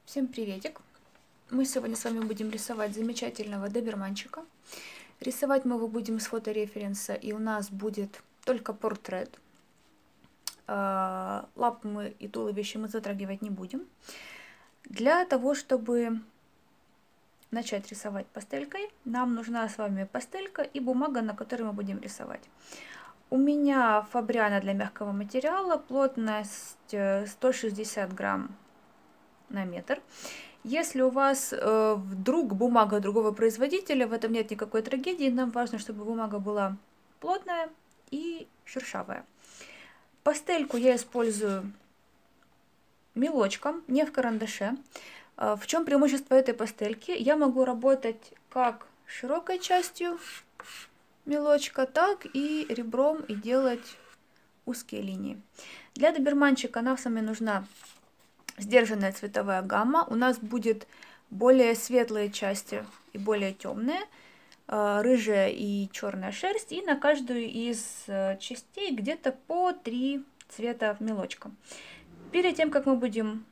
Всем приветик! Мы сегодня с вами будем рисовать замечательного доберманчика. Рисовать мы его будем с фотореференса, и у нас будет только портрет. Лапы мы и туловище мы затрагивать не будем. Для того, чтобы начать рисовать пастелькой, нам нужна с вами пастелька и бумага, на которой мы будем рисовать. У меня Фабриано для мягкого материала, плотность 160 грамм на метр. Если у вас вдруг бумага другого производителя, в этом нет никакой трагедии. Нам важно, чтобы бумага была плотная и шершавая. Пастельку я использую мелочком, не в карандаше. В чем преимущество этой пастельки? Я могу работать как широкой частью мелочка, так и ребром и делать узкие линии. Для доберманчика нам с вами нужна сдержанная цветовая гамма. У нас будет более светлые части и более темные, рыжая и черная шерсть, и на каждую из частей где-то по 3 цвета мелочка. Перед тем, как мы будем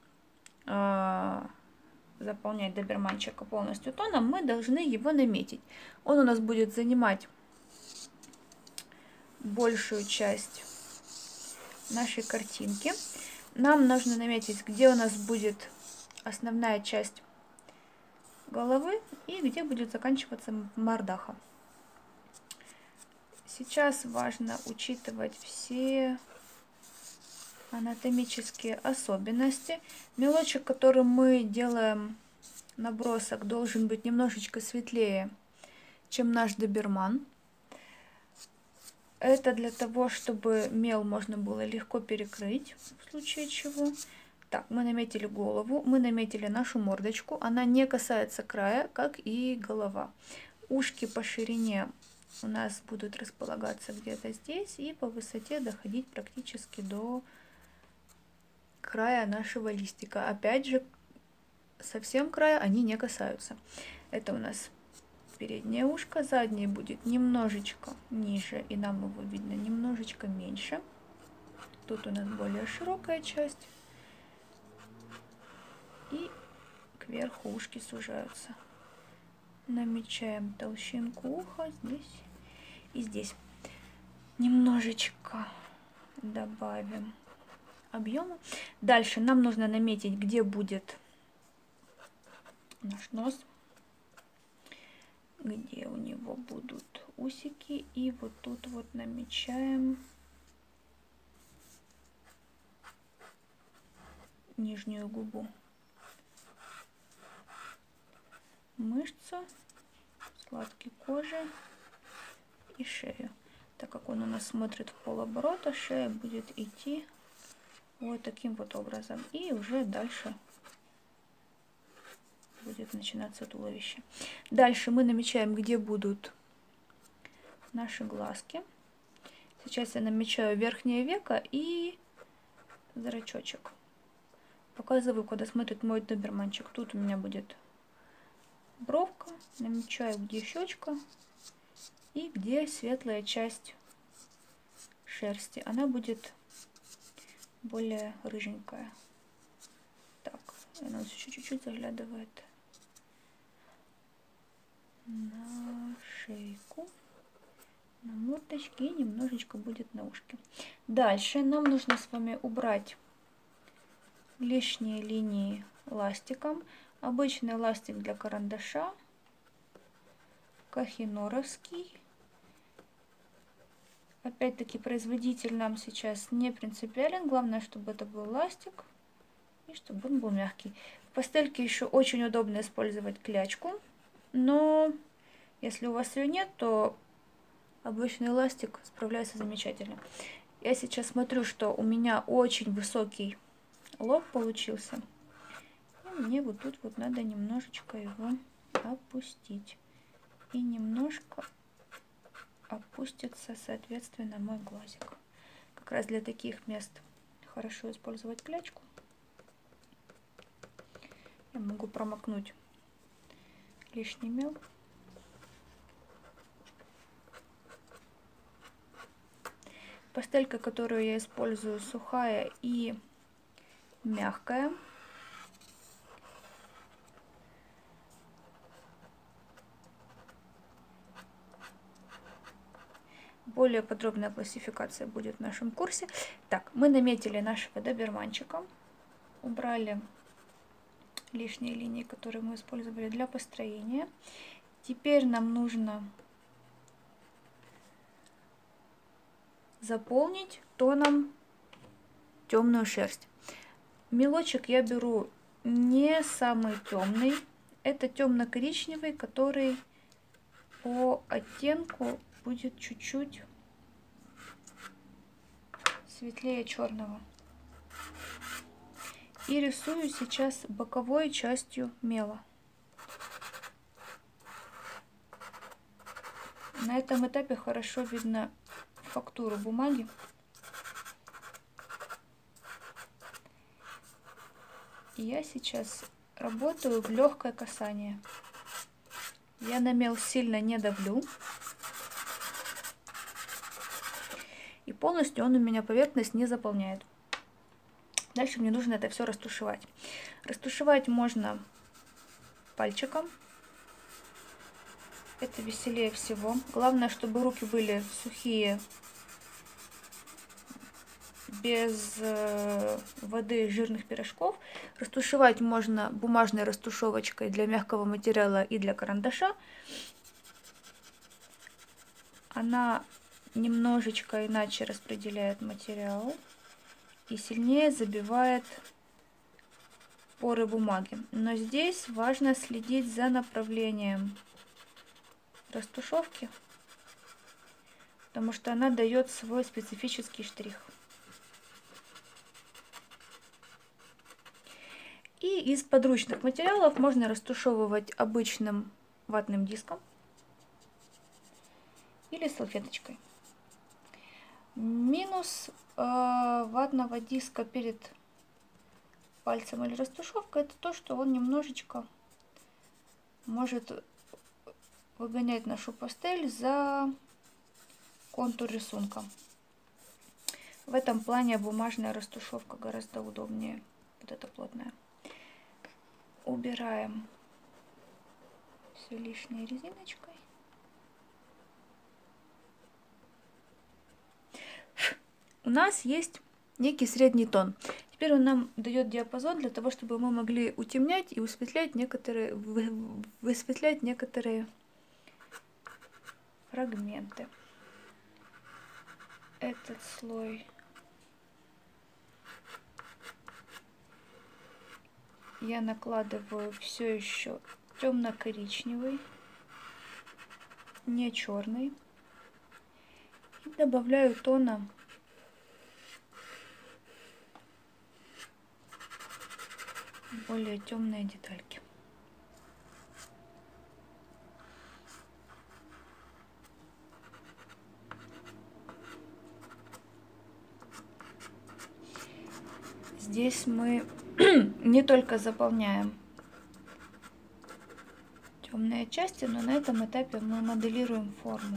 заполнять доберманчика полностью тоном, мы должны его наметить. Он у нас будет занимать большую часть нашей картинки. Нам нужно наметить, где у нас будет основная часть головы и где будет заканчиваться мордаха. Сейчас важно учитывать все анатомические особенности. Мелочек, который мы делаем набросок, должен быть немножечко светлее, чем наш доберман. Это для того, чтобы мел можно было легко перекрыть, в случае чего. Так, мы наметили голову, мы наметили нашу мордочку. Она не касается края, как и голова. Ушки по ширине у нас будут располагаться где-то здесь и по высоте доходить практически до края нашего листика. Опять же, совсем края они не касаются. Это у нас переднее ушко, заднее будет немножечко ниже, и нам его видно немножечко меньше. Тут у нас более широкая часть, и кверху ушки сужаются. Намечаем толщинку уха здесь и здесь. Немножечко добавим объема. Дальше нам нужно наметить, где будет наш нос, где у него будут усики, и вот тут вот намечаем нижнюю губу, мышцу, складки кожи и шею. Так как он у нас смотрит в полоборота, шея будет идти вот таким вот образом, и уже дальше будет начинаться туловище. Дальше мы намечаем, где будут наши глазки. Сейчас я намечаю верхнее веко и зрачочек. Показываю, куда смотрит мой доберманчик. Тут у меня будет бровка. Намечаю, где щечка и где светлая часть шерсти. Она будет более рыженькая. Так, она еще чуть-чуть заглядывает на шейку, на мордочке, и немножечко будет на ушке. Дальше нам нужно с вами убрать лишние линии ластиком. Обычный ластик для карандаша, кахиноровский. Опять-таки производитель нам сейчас не принципиален, главное, чтобы это был ластик и чтобы он был мягкий. В пастельке еще очень удобно использовать клячку, но если у вас ее нет, то обычный ластик справляется замечательно. Я сейчас смотрю, что у меня очень высокий лоб получился, и мне вот тут вот надо немножечко его опустить, и немножко опустится, соответственно, мой глазик. Как раз для таких мест хорошо использовать клячку. Я могу промокнуть лишний мел. Пастелька, которую я использую, сухая и мягкая. более подробная классификация будет в нашем курсе. Так, мы наметили нашего доберманчика, убрали лишние линии, которые мы использовали для построения. Теперь нам нужно заполнить тоном темную шерсть. Мелочек я беру не самый темный, это темно-коричневый, который по оттенку будет чуть-чуть светлее черного. И рисую сейчас боковой частью мела. На этом этапе хорошо видно фактуру бумаги. И я сейчас работаю в легкое касание. Я на мел сильно не давлю. И полностью он у меня поверхность не заполняет. Дальше мне нужно это все растушевать. Растушевать можно пальчиком. Это веселее всего. Главное, чтобы руки были сухие, без воды и жирных пирожков. Растушевать можно бумажной растушевочкой для мягкого материала и для карандаша. Она немножечко иначе распределяет материал и сильнее забивает поры бумаги. Но здесь важно следить за направлением растушевки, потому что она дает свой специфический штрих. И из подручных материалов можно растушевывать обычным ватным диском или салфеточкой. Минус ватного диска перед пальцем или растушевкой — это то, что он немножечко может выгонять нашу пастель за контур рисунка. В этом плане бумажная растушевка гораздо удобнее, вот эта плотная. Убираем все лишнее резиночкой. У нас есть некий средний тон. Теперь он нам дает диапазон для того, чтобы мы могли утемнять и высветлять некоторые фрагменты. Этот слой я накладываю все еще темно-коричневый, не черный. И добавляю тона более темные детальки. Здесь мы не только заполняем темные части, но на этом этапе мы моделируем форму.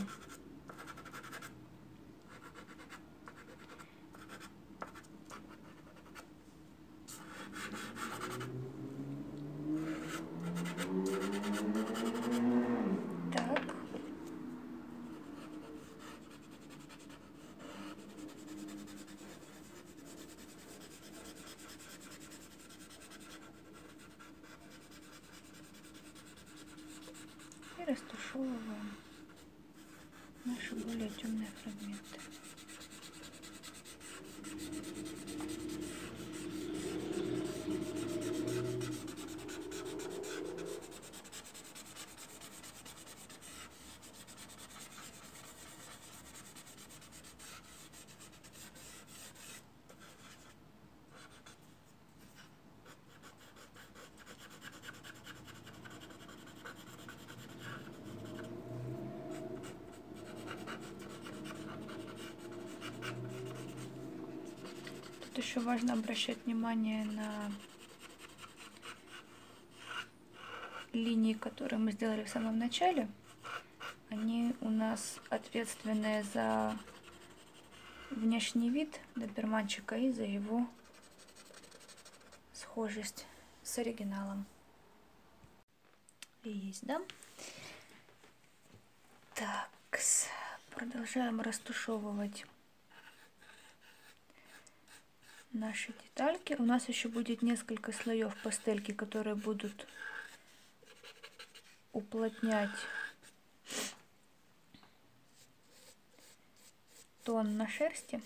Так. И растушевываем наши более темные фрагменты. Тут еще важно обращать внимание на линии, которые мы сделали в самом начале. Они у нас ответственные за внешний вид доберманчика и за его схожесть с оригиналом. Есть, да? Так, Продолжаем растушевывать наши детальки. У нас еще будет несколько слоев пастельки, которые будут уплотнять тон на шерсти.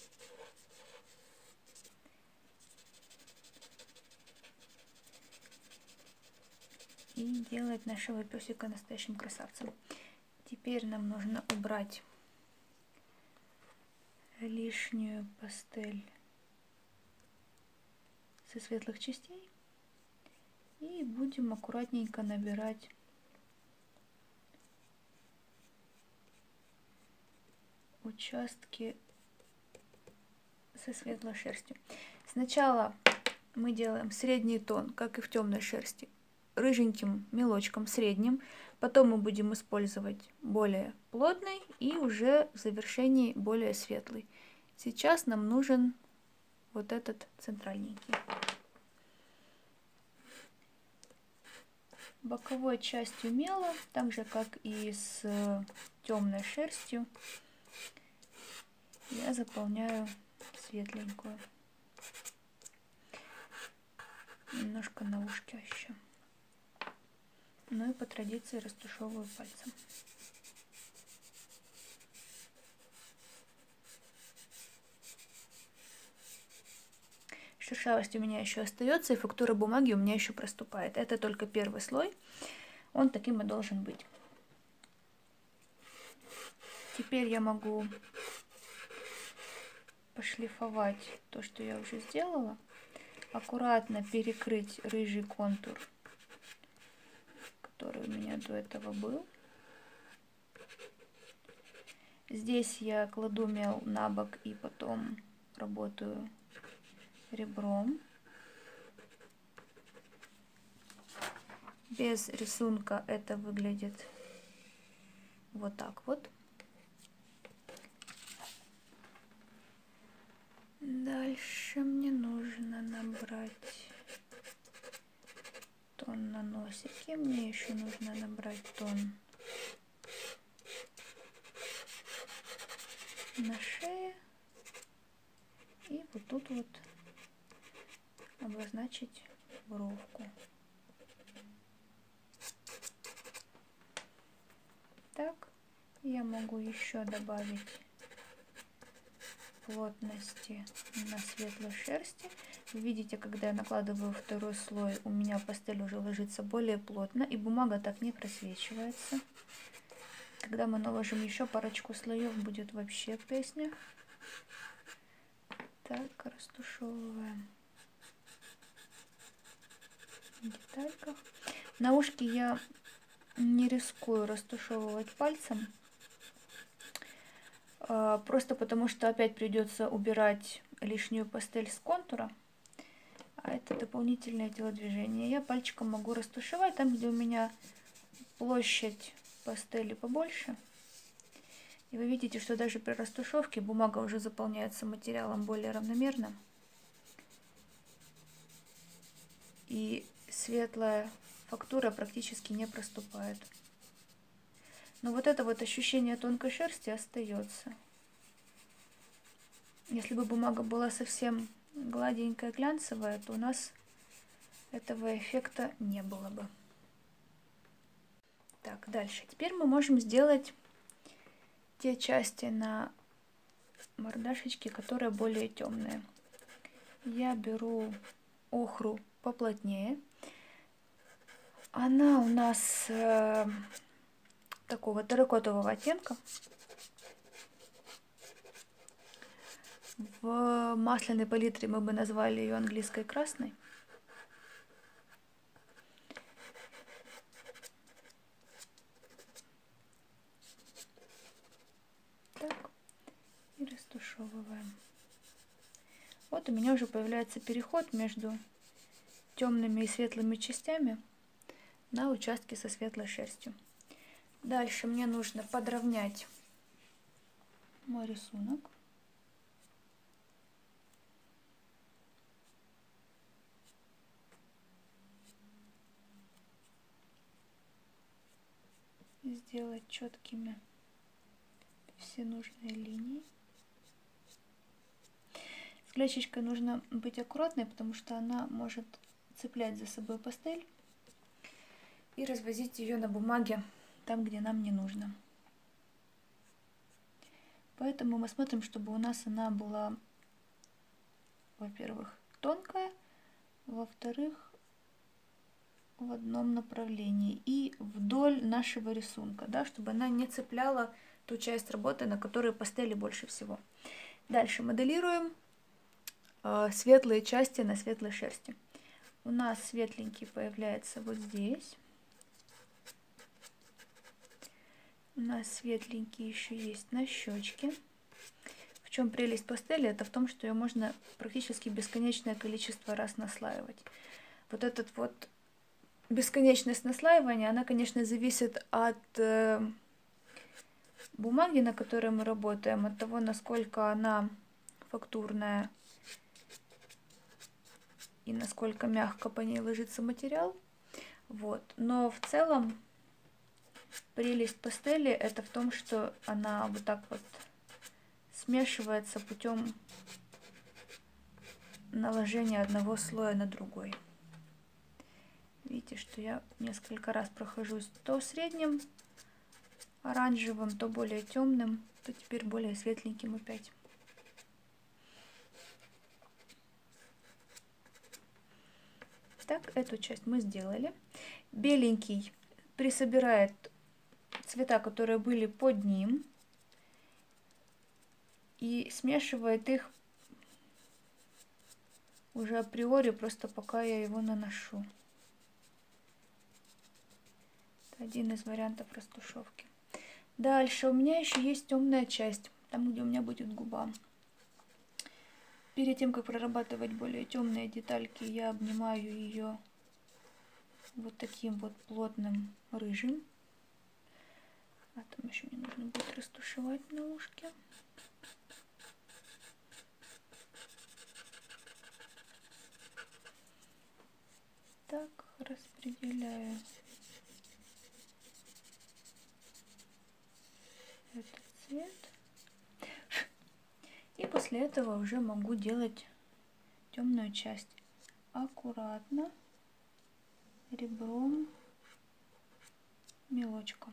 И делать нашего песика настоящим красавцем. Теперь нам нужно убрать лишнюю пастель со светлых частей. И будем аккуратненько набирать участки со светлой шерстью. Сначала мы делаем средний тон, как и в темной шерсти, рыженьким мелочком средним. Потом мы будем использовать более плотный и уже в завершении более светлый. Сейчас нам нужен вот этот центральненький. Боковой частью мела, так же как и с темной шерстью, я заполняю светленькую. Немножко на ушке еще. Ну и по традиции растушевываю пальцем. Шершавость у меня еще остается, и фактура бумаги у меня еще проступает. Это только первый слой. Он таким и должен быть. Теперь я могу пошлифовать то, что я уже сделала. Аккуратно перекрыть рыжий контур, который у меня до этого был. Здесь я кладу мел на бок и потом работаю ребром. Без рисунка это выглядит вот так вот. Дальше мне нужно набрать тон на носике. Мне еще нужно набрать тон на шее. И вот тут вот обозначить бровку. Так, я могу еще добавить плотности на светлой шерсти. Вы видите, когда я накладываю второй слой, у меня пастель уже ложится более плотно, и бумага так не просвечивается. Когда мы наложим еще парочку слоев, будет вообще песня. Так, растушевываем в детальках. На ушки я не рискую растушевывать пальцем. Просто потому что опять придется убирать лишнюю пастель с контура. А это дополнительное телодвижение. Я пальчиком могу растушевать там, где у меня площадь пастели побольше. И вы видите, что даже при растушевке бумага уже заполняется материалом более равномерно. И светлая фактура практически не проступает. Но вот это вот ощущение тонкой шерсти остается. Если бы бумага была совсем гладенькая, глянцевая, то у нас этого эффекта не было бы. Так, дальше. Теперь мы можем сделать те части на мордашечке, которые более темные. Я беру охру поплотнее. Она у нас такого терракотового оттенка. В масляной палитре мы бы назвали ее английской красной. Так, и растушевываем. Вот у меня уже появляется переход между темными и светлыми частями на участке со светлой шерстью. Дальше мне нужно подровнять мой рисунок. Сделать четкими все нужные линии. С клячечкой нужно быть аккуратной, потому что она может цеплять за собой пастель и развозить ее на бумаге там, где нам не нужно. Поэтому мы смотрим, чтобы у нас она была, во-первых, тонкая, во-вторых, в одном направлении и вдоль нашего рисунка, да, чтобы она не цепляла ту часть работы, на которой пастели больше всего. Дальше моделируем светлые части на светлой шерсти. У нас светленький появляется вот здесь. У нас светленький еще есть на щечке. В чем прелесть пастели? Это в том, что ее можно практически бесконечное количество раз наслаивать. Вот этот вот бесконечность наслаивания, она, конечно, зависит от бумаги, на которой мы работаем, от того, насколько она фактурная и насколько мягко по ней ложится материал. Вот. Но в целом прелесть пастели это в том, что она вот так вот смешивается путем наложения одного слоя на другой. Видите, что я несколько раз прохожусь то средним оранжевым, то более темным, то теперь более светленьким опять. Так, эту часть мы сделали. Беленький присобирает цвета, которые были под ним, и смешивает их уже априори, просто пока я его наношу. Это один из вариантов растушевки. Дальше у меня еще есть темная часть, там, где у меня будет губа. Перед тем, как прорабатывать более темные детальки, я обнимаю ее вот таким вот плотным рыжим. А там еще мне нужно будет растушевать на ушке. Так, распределяю этот цвет. И после этого уже могу делать темную часть. Аккуратно, ребром, мелочком.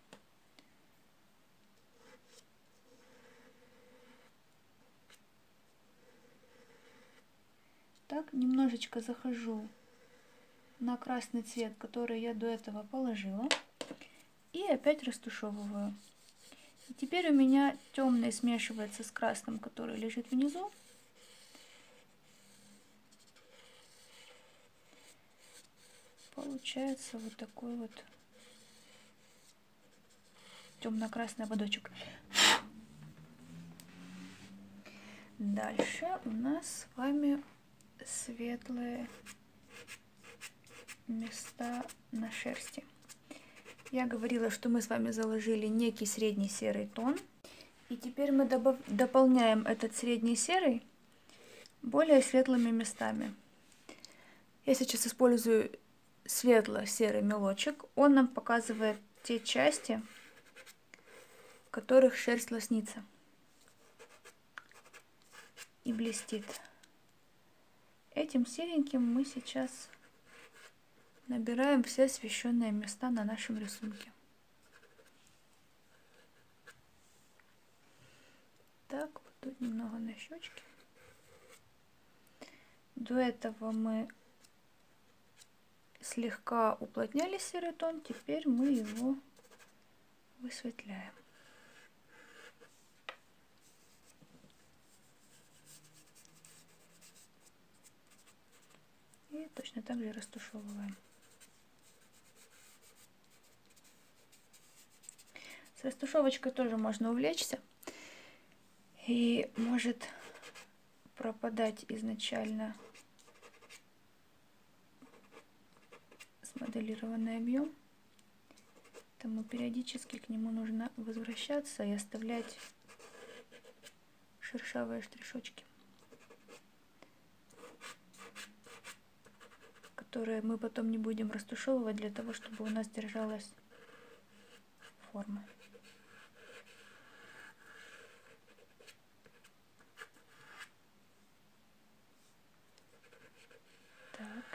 Так, немножечко захожу на красный цвет, который я до этого положила, и опять растушевываю. И теперь у меня темный смешивается с красным, который лежит внизу. Получается вот такой вот темно-красный ободочек. Дальше у нас с вами светлые места на шерсти. Я говорила, что мы с вами заложили некий средний серый тон. И теперь мы дополняем этот средний серый более светлыми местами. Я сейчас использую светло-серый мелочек. Он нам показывает те части, в которых шерсть лоснится и блестит. Этим сереньким мы сейчас набираем все освещенные места на нашем рисунке. Так, вот тут немного на щечке. До этого мы слегка уплотняли серый тон, теперь мы его высветляем. И точно так же растушевываем. С растушевочкой тоже можно увлечься. И может пропадать изначально смоделированный объем. Поэтому периодически к нему нужно возвращаться и оставлять шершавые штришочки, которые мы потом не будем растушевывать для того, чтобы у нас держалась форма.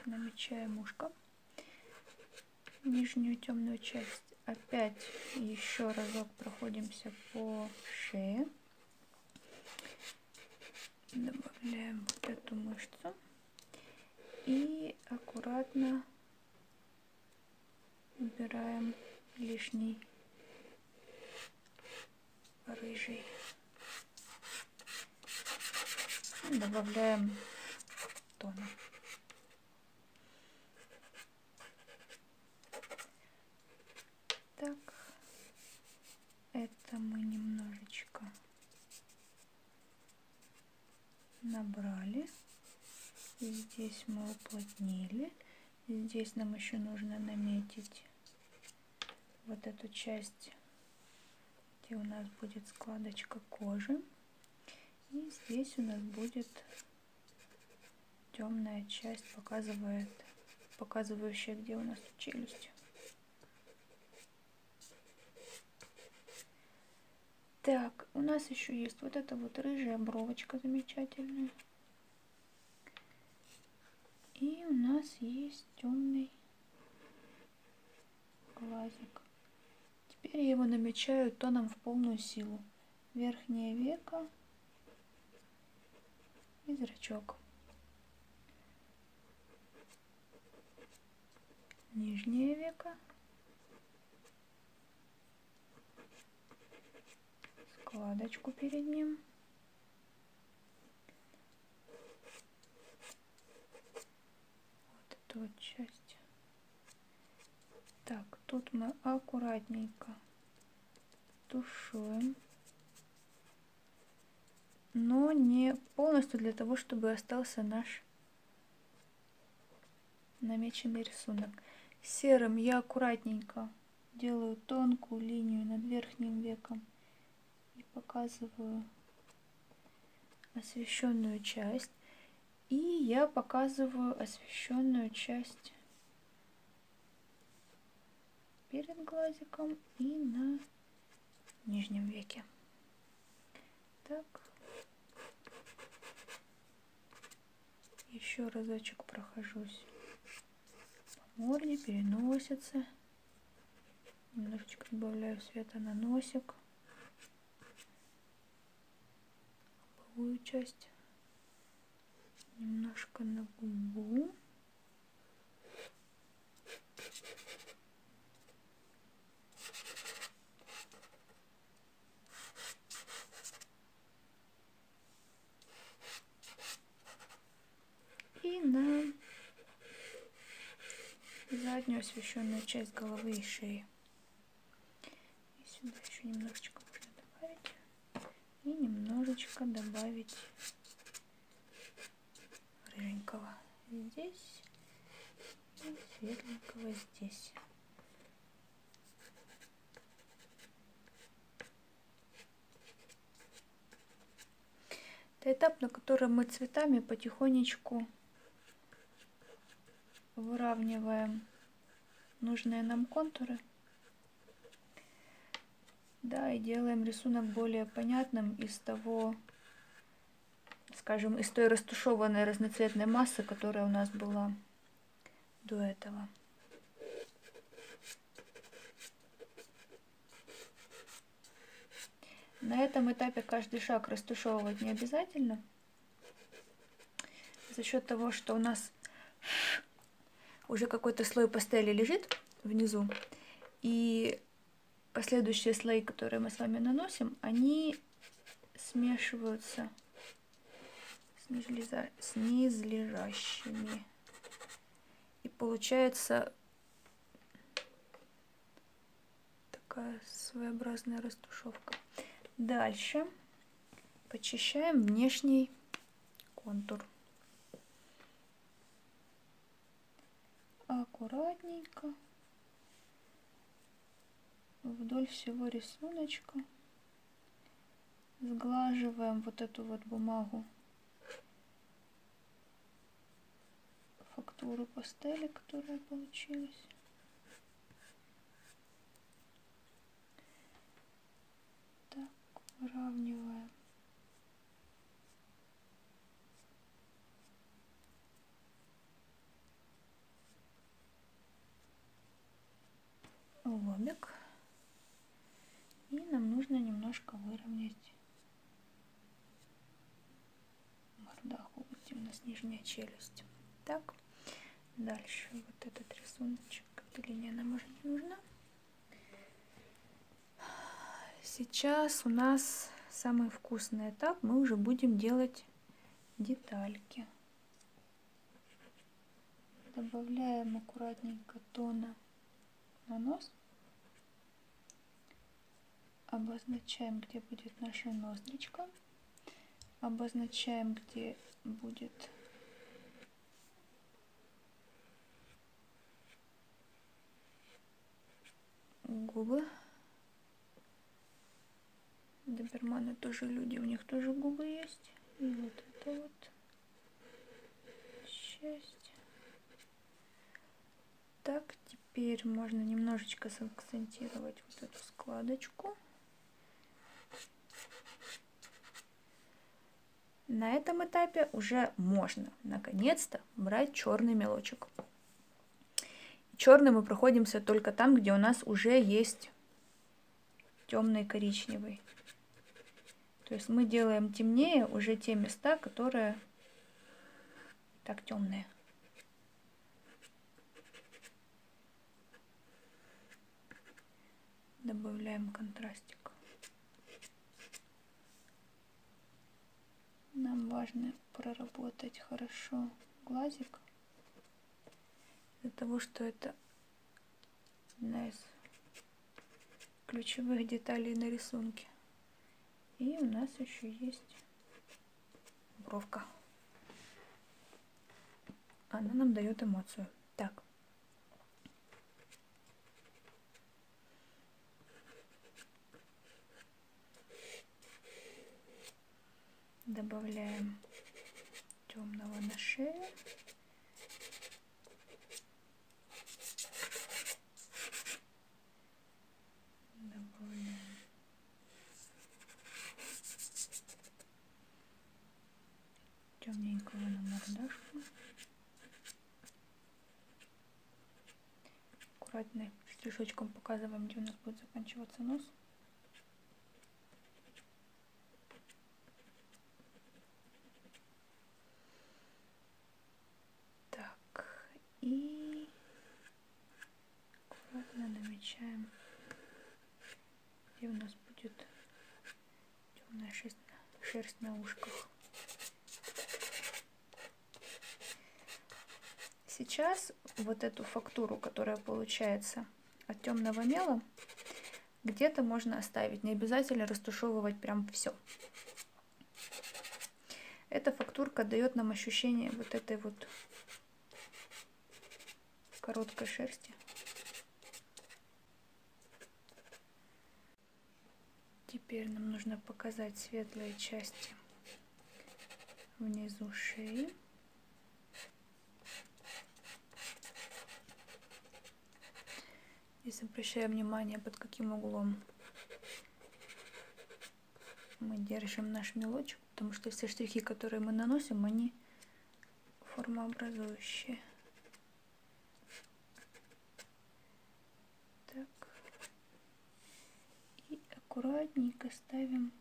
намечаем ушко, нижнюю темную часть. Опять еще разок проходимся по шее. Добавляем вот эту мышцу и аккуратно убираем лишний рыжий. Добавляем тона. Так, это мы немножечко набрали. Здесь мы уплотнили. Здесь нам еще нужно наметить вот эту часть, где у нас будет складочка кожи. И здесь у нас будет темная часть, показывающая, где у нас челюсть. Так, у нас еще есть вот эта вот рыжая бровочка замечательная. И у нас есть темный глазик. Теперь я его намечаю тоном в полную силу. Верхнее веко и зрачок. Нижнее веко. Складочку перед ним. Вот эту вот часть. Так, тут мы аккуратненько тушуем, но не полностью, для того, чтобы остался наш намеченный рисунок. Серым я аккуратненько делаю тонкую линию над верхним веком и показываю освещенную часть. И я показываю освещенную часть перед глазиком и на нижнем веке. Так. Еще разочек прохожусь по морде, переносице. Немножечко добавляю света на носик. Лобовую часть. Немножко на губу. И на заднюю освещенную часть головы и шеи. И сюда еще немножечко можно добавить. И немножечко добавить рыженького здесь и светленького здесь. Это этап, на котором мы цветами потихонечку выравниваем нужные нам контуры. Да, и делаем рисунок более понятным из того, скажем, из той растушеванной разноцветной массы, которая у нас была до этого. На этом этапе каждый шаг растушевывать не обязательно. За счет того, что у нас уже какой-то слой пастели лежит внизу, и последующие слои, которые мы с вами наносим, они смешиваются с низлежащими. И получается такая своеобразная растушевка. Дальше почищаем внешний контур. Аккуратненько вдоль всего рисуночка сглаживаем вот эту вот бумагу, фактуру пастели, которая получилась. Так, выравниваем. лобик. И нам нужно немножко выровнять мордаху, где у нас нижняя челюсть. Так, дальше вот этот рисуночек, эта линия нам уже не нужна. Сейчас у нас самый вкусный этап, мы уже будем делать детальки. Добавляем аккуратненько тона на нос. Обозначаем, где будет наша ноздричка. Обозначаем, где будет губы. Доберманы тоже люди, у них тоже губы есть. И вот это вот часть. Так, теперь можно немножечко сакцентировать вот эту складочку. На этом этапе уже можно наконец-то брать черный мелочек. Черный мы проходимся только там, где у нас уже есть темный коричневый. То есть мы делаем темнее уже те места, которые так темные. Добавляем контрастик. Нам важно проработать хорошо глазик, из-за того, что это одна из ключевых деталей на рисунке. И у нас еще есть бровка. Она нам дает эмоцию. Так. Добавляем темного на шею. Добавляем темненького на мордашку. Аккуратно штришочком показываем, где у нас будет заканчиваться нос. И аккуратно намечаем, где у нас будет темная шерсть на ушках. Сейчас вот эту фактуру, которая получается от темного мела, где-то можно оставить. Не обязательно растушевывать прям все. Эта фактурка дает нам ощущение вот этой вот короткой шерсти. Теперь нам нужно показать светлые части внизу шеи. Здесь обращаем внимание, под каким углом мы держим наш мелочек, потому что все штрихи, которые мы наносим, они формообразующие. Так. И аккуратненько ставим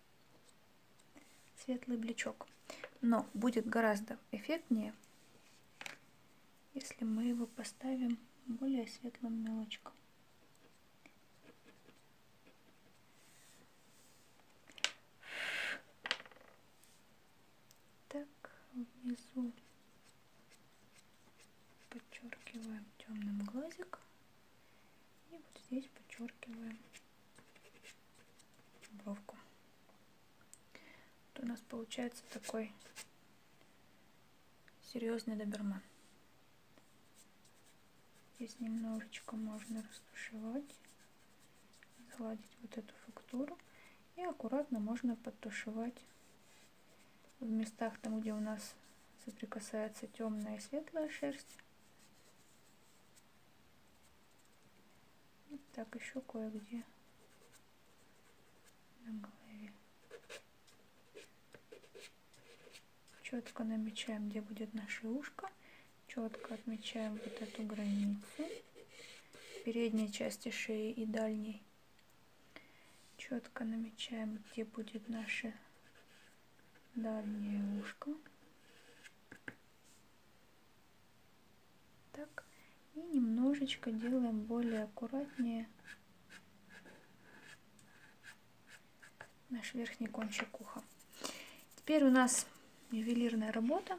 светлый бличок. Но будет гораздо эффектнее, если мы его поставим более светлым мелочком. Так, внизу подчеркиваем темным глазик. И вот здесь подчеркиваем бровку. Вот у нас получается такой серьезный доберман. Здесь немножечко можно растушевать, сгладить вот эту фактуру. И аккуратно можно подтушевать в местах, там, где у нас соприкасается темная и светлая шерсть. И так еще кое-где на голове. Четко намечаем, где будет наше ушко. Четко отмечаем вот эту границу. передней части шеи и дальней. Четко намечаем, где будет наше дальнее ушко. Так. И немножечко делаем более аккуратнее наш верхний кончик уха. Теперь у нас ювелирная работа.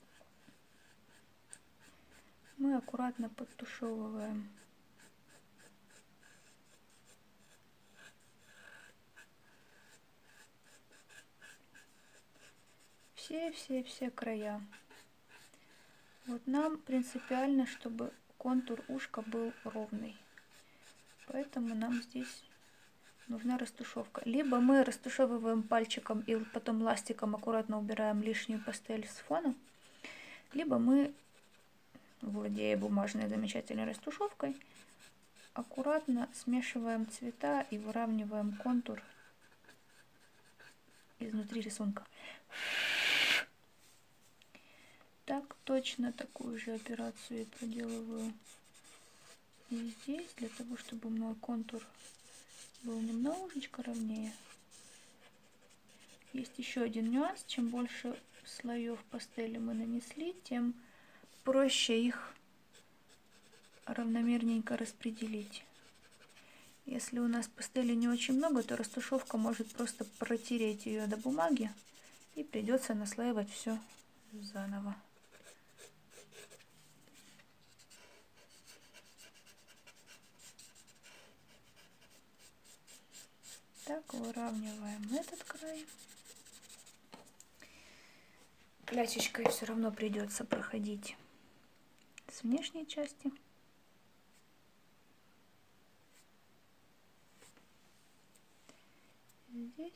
Мы аккуратно подтушевываем все края. Вот нам принципиально, чтобы контур ушка был ровный. Поэтому нам здесь нужна растушевка. Либо мы растушевываем пальчиком и потом ластиком аккуратно убираем лишнюю пастель с фона. Либо мы, владея бумажной замечательной растушевкой, аккуратно смешиваем цвета и выравниваем контур изнутри рисунка. Так, точно такую же операцию я проделываю и здесь, для того, чтобы мой контур был немножечко ровнее. Есть еще один нюанс. Чем больше слоев пастели мы нанесли, тем проще их равномерненько распределить. Если у нас пастели не очень много, то растушевка может просто протереть ее до бумаги, и придется наслаивать все заново. Так, выравниваем этот край. Клячечкой все равно придется проходить с внешней части. Здесь.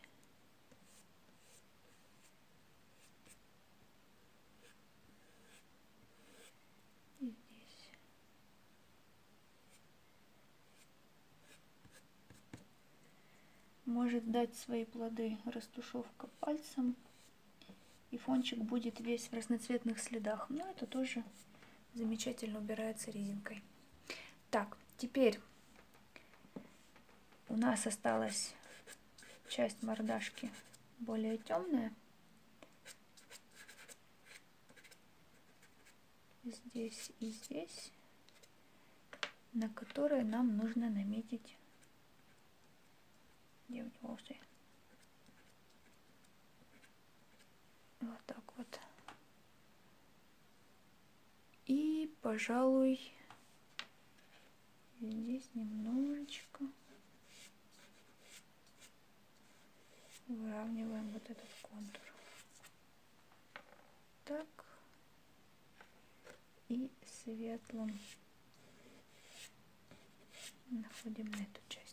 И здесь. Может дать свои плоды растушевка пальцем, и фончик будет весь в разноцветных следах, но это тоже замечательно убирается резинкой. Так, теперь у нас осталась часть мордашки более темная. Здесь и здесь, на которой нам нужно наметить волосы. Вот так вот. И, пожалуй, здесь немножечко выравниваем вот этот контур. Так. И светлым находим на эту часть.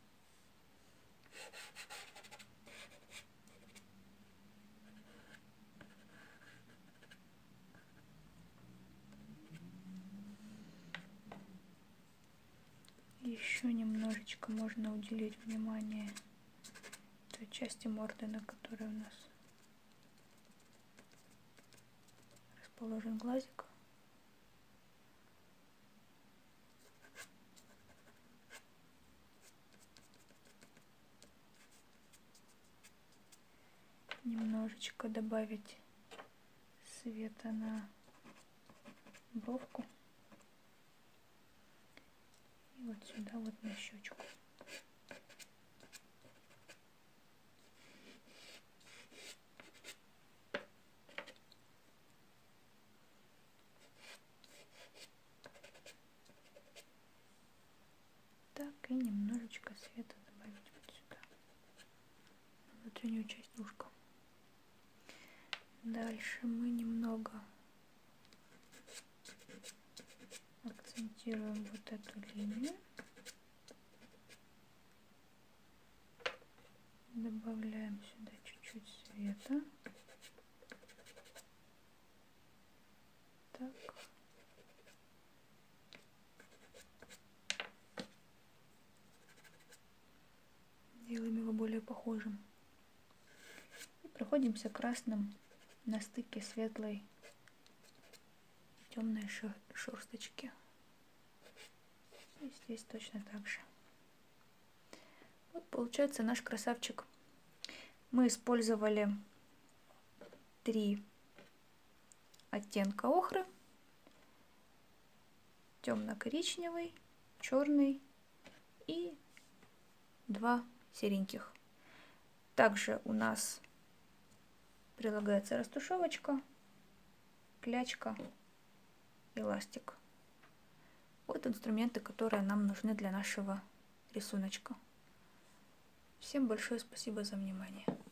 Еще немножечко можно уделить внимание той части морды, на которой у нас расположен глазик. Немножечко добавить света на бровку. И вот сюда вот на щечку. Так, и немножечко света добавить вот сюда, на внутреннюю часть ушка. Дальше мы немного акцентируем вот эту линию. Добавляем сюда чуть-чуть света. Так. Делаем его более похожим. И проходимся красным на стыке светлой и темной шерсточки. И здесь точно так же. Вот получается наш красавчик. Мы использовали 3 оттенка охры: темно-коричневый, черный и 2 сереньких. Также у нас прилагается растушевочка, клячка и ластик. Вот инструменты, которые нам нужны для нашего рисуночка. Всем большое спасибо за внимание.